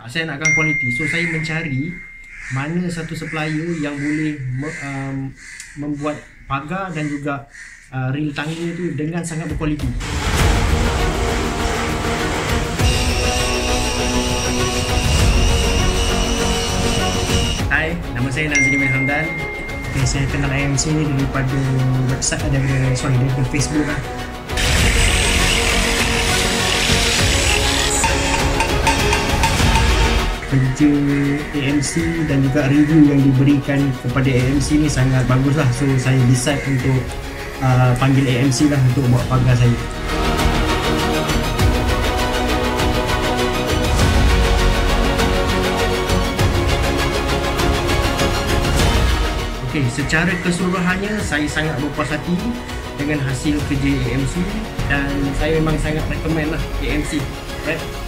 Saya nakkan kualiti. So saya mencari mana satu supplier yang boleh membuat pagar dan juga reel tangga itu dengan sangat berkualiti. Hai, nama saya Nazri bin Hamdan. Okay, saya kenal AMC ni daripada website, daripada Facebook lah. Kerja AMC dan juga review yang diberikan kepada AMC ni sangat bagus lah. So saya decide untuk panggil AMC lah untuk buat pagar saya. Okay, secara keseluruhannya saya sangat berpuas hati dengan hasil kerja AMC dan saya memang sangat recommend lah AMC. Right?